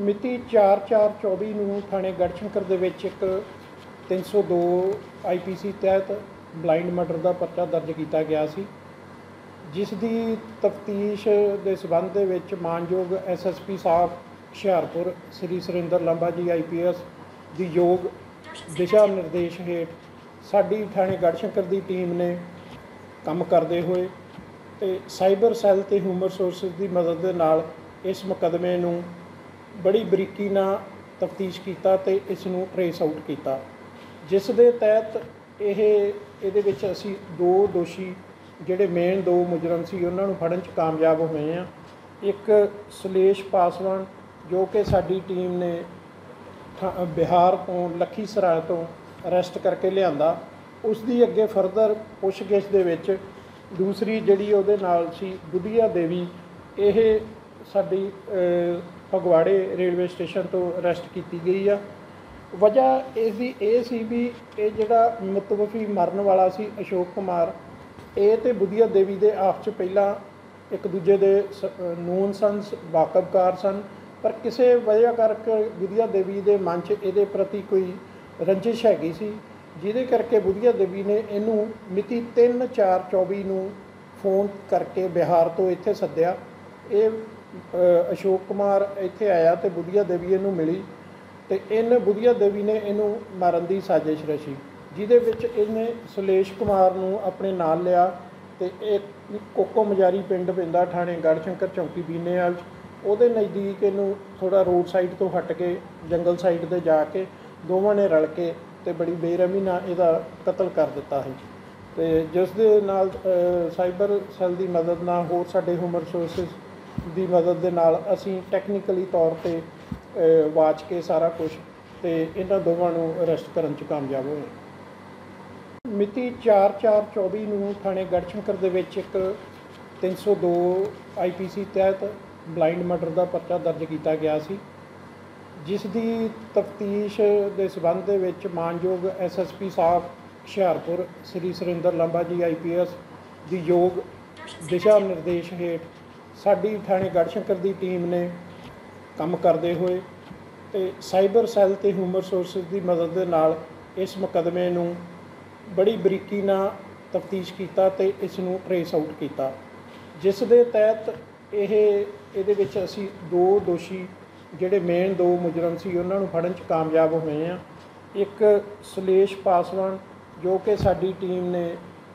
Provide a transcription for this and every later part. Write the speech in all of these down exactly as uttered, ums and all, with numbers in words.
ਮਿਤੀ ਚਾਰ ਚਾਰ ਚੌਵੀ ਨੂੰ ਥਾਣੇ ਗੜ੍ਹਸ਼ੰਕਰ ਦੇ ਵਿੱਚ ਇੱਕ ਤਿੰਨ ਸੌ ਦੋ ਆਈ ਪੀ ਸੀ ਤਹਿਤ ਬਲਾਈਂਡ ਮਰਡਰ ਦਾ ਪਰਚਾ ਦਰਜ ਕੀਤਾ ਗਿਆ ਸੀ, ਜਿਸ ਦੀ ਤਫਤੀਸ਼ ਦੇ ਸਬੰਧ ਦੇ ਵਿੱਚ ਮਾਨਯੋਗ ਐਸ ਐਸ ਪੀ ਸਾਹਿਬ Hoshiarpur Shri Surinder Lamba ji I P S ਦੀ ਯੋਗ ਦਿਸ਼ਾ ਨਿਰਦੇਸ਼ ਹੇਠ ਸਾਡੀ ਥਾਣੇ ਗੜ੍ਹਸ਼ੰਕਰ ਦੀ ਟੀਮ ਨੇ ਕੰਮ ਕਰਦੇ ਹੋਏ ਤੇ ਸਾਈਬਰ ਸੈੱਲ ਤੇ ਹਿਊਮਨ ਰਿਸੋਰਸਿਸ ਦੀ ਮਦਦ ਦੇ ਨਾਲ ਇਸ ਮੁਕੱਦਮੇ ਨੂੰ ਬੜੀ ਬਰੀਕੀ ਨਾਲ ਤਫਤੀਸ਼ ਕੀਤਾ ਤੇ ਇਸ ਨੂੰ ਟਰੇਸ ਆਊਟ ਕੀਤਾ, ਜਿਸ ਦੇ ਤਹਿਤ ਇਹ ਇਹਦੇ ਵਿੱਚ ਅਸੀਂ ਦੋ ਦੋਸ਼ੀ ਜਿਹੜੇ ਮੇਨ ਦੋ ਮੁਜਰਮ ਸੀ ਉਹਨਾਂ ਨੂੰ ਫੜਨ 'ਚ ਕਾਮਯਾਬ ਹੋਏ ਹਾਂ। ਇੱਕ ਸੁਲੇਸ਼ ਪਾਸਵਾਨ ਜੋ ਕਿ ਸਾਡੀ ਟੀਮ ਨੇ ਬਿਹਾਰ ਤੋਂ ਲਖੀਸਰਾਏ ਤੋਂ ਅਰੈਸਟ ਕਰਕੇ ਲਿਆਂਦਾ, ਉਸ ਦੀ ਅੱਗੇ ਫਰਦਰ ਪੁੱਛਗਿੱਛ ਦੇ ਵਿੱਚ ਦੂਸਰੀ ਜਿਹੜੀ ਉਹਦੇ ਨਾਲ ਸੀ ਬੁੱਧੀਆ ਦੇਵੀ, ਇਹ ਸਾਡੀ ਫਗਵਾੜੇ ਰੇਲਵੇ ਸਟੇਸ਼ਨ ਤੋਂ ਅਰੈਸਟ ਕੀਤੀ ਗਈ ਆ। ਵਜ੍ਹਾ ਇਸ ਦੀ ਇਹ ਸੀ ਵੀ ਇਹ ਜਿਹੜਾ ਮੁਤਵਫੀ ਮਰਨ ਵਾਲਾ ਸੀ ਅਸ਼ੋਕ ਕੁਮਾਰ, ਇਹ ਤੇ ਬੁੱਧੀਆ ਦੇਵੀ ਦੇ ਆਪਸ 'ਚ ਪਹਿਲਾਂ ਇੱਕ ਦੂਜੇ ਦੇ ਨੂਨ ਸਨ, ਵਾਕਫਕਾਰ ਸਨ, ਪਰ ਕਿਸੇ ਵਜ੍ਹਾ ਕਰਕੇ ਬੁੱਧੀਆ ਦੇਵੀ ਦੇ ਮਨ 'ਚ ਇਹਦੇ ਪ੍ਰਤੀ ਕੋਈ ਰੰਜਿਸ਼ ਹੈਗੀ ਸੀ, ਜਿਹਦੇ ਕਰਕੇ ਬੁੱਧੀਆ ਦੇਵੀ ਨੇ ਇਹਨੂੰ ਮਿਤੀ ਤਿੰਨ ਚਾਰ ਚੌਵੀ ਨੂੰ ਫੋਨ ਕਰਕੇ ਬਿਹਾਰ ਤੋਂ ਇੱਥੇ ਸੱਦਿਆ। ਇਹ ਅਸ਼ੋਕ ਕੁਮਾਰ ਇੱਥੇ ਆਇਆ ਤੇ ਬੁੱਧੀਆ ਦੇਵੀ ਇਹਨੂੰ ਮਿਲੀ ਤੇ ਇਹਨ ਬੁੱਧੀਆ ਦੇਵੀ ਨੇ ਇਹਨੂੰ ਮਾਰਨ ਦੀ ਸਾਜ਼ਿਸ਼ ਰਚੀ, ਜਿਹਦੇ ਵਿੱਚ ਇਹਨੇ ਸੁਲੇਸ਼ ਕੁਮਾਰ ਨੂੰ ਆਪਣੇ ਨਾਲ ਲਿਆ ਤੇ ਇਹ ਕੋਕੋ ਮਜਾਰੀ ਪਿੰਡ ਪੈਂਦਾ ਥਾਣੇ ਗੜ੍ਹਸ਼ੰਕਰ ਚੌਂਕੀ ਬੀਨੇਵਾਲ, ਉਹਦੇ ਨਜ਼ਦੀਕ ਇਹਨੂੰ ਥੋੜ੍ਹਾ ਰੋਡ ਸਾਈਡ ਤੋਂ ਹਟ ਕੇ ਜੰਗਲ ਸਾਈਡ 'ਤੇ ਜਾ ਕੇ ਦੋਵਾਂ ਨੇ ਰਲ ਕੇ ਤੇ ਬੜੀ ਬੇਰਹਿਮੀ ਨਾਲ ਇਹਦਾ ਕਤਲ ਕਰ ਦਿੱਤਾ ਹੈ। ਤੇ ਜਿਸ ਦੇ ਨਾਲ ਸਾਈਬਰ ਸੈੱਲ ਦੀ ਮਦਦ ਨਾਲ ਹੋਰ ਸਾਡੇ ਹਿਊਮਨ ਰਿਸੋਰਸਿਸ ਦੀ ਮਦਦ ਦੇ ਨਾਲ ਅਸੀਂ ਟੈਕਨੀਕਲੀ ਤੌਰ 'ਤੇ ਵਾਚ ਕੇ ਸਾਰਾ ਕੁਝ ਤੇ ਇਹਨਾਂ ਦੋਵਾਂ ਨੂੰ ਅਰੈਸਟ ਕਰਨ 'ਚ ਕਾਮਯਾਬ ਹੋਏ। ਮਿਤੀ ਚਾਰ ਚਾਰ ਚੌਵੀ ਨੂੰ ਥਾਣੇ ਗੜ੍ਹਸ਼ੰਕਰ ਦੇ ਵਿੱਚ ਇੱਕ ਤਿੰਨ ਸੌ ਦੋ ਆਈ ਪੀ ਸੀ ਤਹਿਤ ਬਲਾਈਂਡ ਮਰਡਰ ਦਾ ਪਰਚਾ ਦਰਜ ਕੀਤਾ ਗਿਆ ਸੀ, ਜਿਸ ਦੀ ਤਫਤੀਸ਼ ਦੇ ਸਬੰਧ ਦੇ ਵਿੱਚ ਮਾਨਯੋਗ ਐਸ ਐਸ ਪੀ ਸਾਹਿਬ Hoshiarpur Shri Surinder Lamba ji I P S ਦੀ ਯੋਗ ਦਿਸ਼ਾ ਨਿਰਦੇਸ਼ ਹੇਠ ਸਾਡੀ ਥਾਣੇ ਗੜ੍ਹਸ਼ੰਕਰ ਦੀ ਟੀਮ ਨੇ ਕੰਮ ਕਰਦੇ ਹੋਏ ਤੇ ਸਾਈਬਰ ਸੈੱਲ ਤੇ ਹਿਊਮਨ ਰਿਸੋਰਸਿਸ ਦੀ ਮਦਦ ਦੇ ਨਾਲ ਇਸ ਮੁਕੱਦਮੇ ਨੂੰ ਬੜੀ ਬਰੀਕੀ ਨਾਲ ਤਫਤੀਸ਼ ਕੀਤਾ ਤੇ ਇਸ ਨੂੰ ਟਰੇਸ ਆਊਟ ਕੀਤਾ, ਜਿਸ ਦੇ ਤਹਿਤ ਇਹ ਇਹਦੇ ਵਿੱਚ ਅਸੀਂ ਦੋ ਦੋਸ਼ੀ ਜਿਹੜੇ ਮੇਨ ਦੋ ਮੁਜਰਮ ਸੀ ਉਹਨਾਂ ਨੂੰ ਫੜਨ 'ਚ ਕਾਮਯਾਬ ਹੋਏ ਹਾਂ। ਇੱਕ ਸੁਲੇਸ਼ ਪਾਸਵਾਨ ਜੋ ਕਿ ਸਾਡੀ ਟੀਮ ਨੇ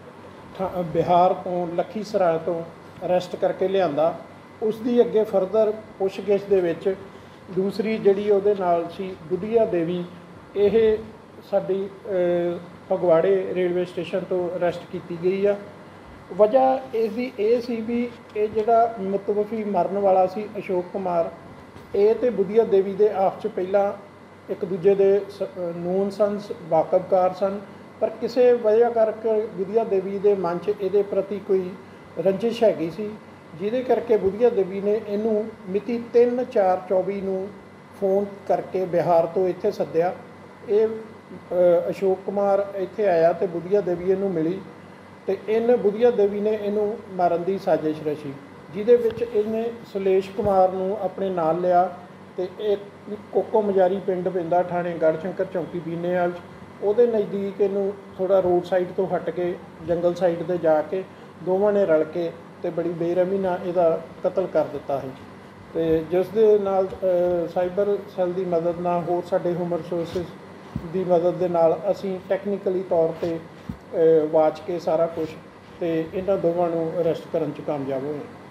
ਬਿਹਾਰ ਤੋਂ ਲਖੀਸਰਾਏ ਤੋਂ ਅਰੈਸਟ ਕਰਕੇ ਲਿਆਂਦਾ, ਉਸ ਦੀ ਅੱਗੇ ਫਰਦਰ ਪੁੱਛਗਿੱਛ ਦੇ ਵਿੱਚ ਦੂਸਰੀ ਜਿਹੜੀ ਉਹਦੇ ਨਾਲ ਸੀ ਬੁੱਧੀਆ ਦੇਵੀ, ਇਹ ਸਾਡੀ ਫਗਵਾੜੇ ਰੇਲਵੇ ਸਟੇਸ਼ਨ ਤੋਂ ਅਰੈਸਟ ਕੀਤੀ ਗਈ ਆ। ਵਜ੍ਹਾ ਇਸ ਦੀ ਇਹ ਸੀ ਵੀ ਇਹ ਜਿਹੜਾ ਮੁਤਵਫੀ ਮਰਨ ਵਾਲਾ ਸੀ ਅਸ਼ੋਕ ਕੁਮਾਰ, ਇਹ ਤੇ ਬੁੱਧੀਆ ਦੇਵੀ ਦੇ ਆਪਸ 'ਚ ਪਹਿਲਾਂ ਇੱਕ ਦੂਜੇ ਦੇ ਨੂਨ ਸਨ, ਵਾਕਫਕਾਰ ਸਨ, ਪਰ ਕਿਸੇ ਵਜ੍ਹਾ ਕਰਕੇ ਬੁੱਧੀਆ ਦੇਵੀ ਦੇ ਮਨ 'ਚ ਇਹਦੇ ਪ੍ਰਤੀ ਕੋਈ ਰੰਜਿਸ਼ ਹੈਗੀ ਸੀ, ਜਿਹਦੇ ਕਰਕੇ ਬੁੱਧੀਆ ਦੇਵੀ ਨੇ ਇਹਨੂੰ ਮਿਤੀ ਤਿੰਨ ਚਾਰ ਚੌਵੀ ਨੂੰ ਫੋਨ ਕਰਕੇ ਬਿਹਾਰ ਤੋਂ ਇੱਥੇ ਸੱਦਿਆ। ਇਹ ਅਸ਼ੋਕ ਕੁਮਾਰ ਇੱਥੇ ਆਇਆ ਤੇ ਬੁੱਧੀਆ ਦੇਵੀ ਇਹਨੂੰ ਮਿਲੀ ਤੇ ਇਹਨ ਬੁੱਧੀਆ ਦੇਵੀ ਨੇ ਇਹਨੂੰ ਮਾਰਨ ਦੀ ਸਾਜ਼ਿਸ਼ ਰਚੀ, ਜਿਹਦੇ ਵਿੱਚ ਇਹਨੇ ਸੁਲੇਸ਼ ਕੁਮਾਰ ਨੂੰ ਆਪਣੇ ਨਾਲ ਲਿਆ ਤੇ ਇਹ ਕੋਕੋ ਮਜਾਰੀ ਪਿੰਡ ਪੈਂਦਾ ਥਾਣੇ ਗੜ੍ਹਸ਼ੰਕਰ ਚੌਂਕੀ ਬੀਨੇਵਾਲ, ਉਹਦੇ ਨਜ਼ਦੀਕ ਇਹਨੂੰ ਥੋੜ੍ਹਾ ਰੋਡ ਸਾਈਡ ਤੋਂ ਹਟ ਕੇ ਜੰਗਲ ਸਾਈਡ 'ਤੇ ਜਾ ਕੇ ਦੋਵਾਂ ਨੇ ਰਲ ਕੇ ਤੇ ਬੜੀ ਬੇਰਹਿਮੀ ਨਾਲ ਇਹਦਾ ਕਤਲ ਕਰ ਦਿੱਤਾ ਹੈ। ਤੇ ਜਿਸ ਦੇ ਨਾਲ ਸਾਈਬਰ ਸੈੱਲ ਦੀ ਮਦਦ ਨਾਲ ਹੋਰ ਸਾਡੇ ਹਿਊਮਨ ਰਿਸੋਰਸਿਸ ਦੀ ਮਦਦ ਦੇ ਨਾਲ ਅਸੀਂ ਟੈਕਨੀਕਲੀ ਤੌਰ 'ਤੇ ਵਾਚ ਕੇ ਸਾਰਾ ਕੁਝ ਤੇ ਇਹਨਾਂ ਦੋਵਾਂ ਨੂੰ ਅਰੈਸਟ ਕਰਨ 'ਚ ਕਾਮਯਾਬ ਹੋਏ।